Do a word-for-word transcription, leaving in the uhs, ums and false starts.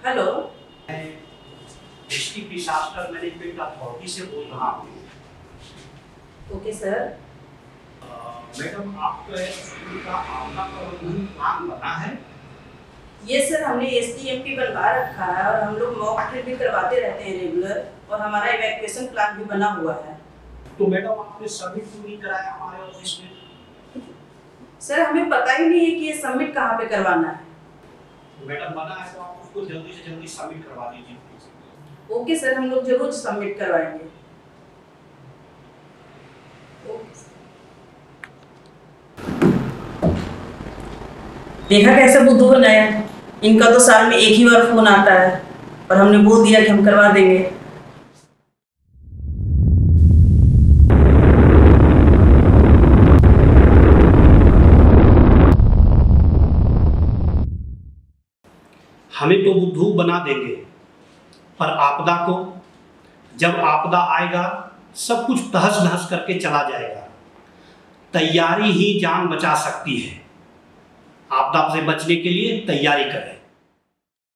Hello, मैं district disaster management authority से बोल रहा हूँ। Okay sir. मैडम, आपका स्कूल का आपदा प्रबंधन प्लान बना है? ये सर हमने एस टी एम पी बनवा रखा है और हम लोग मॉक ड्रिल भी करवाते रहते हैं रेगुलर, और हमारा इवैक्यूएशन प्लान भी बना हुआ है। तो मैडम, आपने सबमिट क्यों नहीं कराया हमारे ऑफिस में? सर हमें पता ही नहीं है कि ये सबमिट कहाँ पे करवाना है। तो मैडम, बना है तो आप उसको जल्दी से जल्दी सबमिट करवा दीजिए। ओके सर, हम लोग जरूर सबमिट करवाएंगे। ओके। देखा कैसे बुद्धू बनाया, इनका तो साल में एक ही बार फोन आता है और हमने बोल दिया कि हम करवा देंगे। हमें तो बुद्धू बना देंगे, पर आपदा को, जब आपदा आएगा सब कुछ तहस नहस करके चला जाएगा। तैयारी ही जान बचा सकती है। आपदा से बचने के लिए तैयारी करें।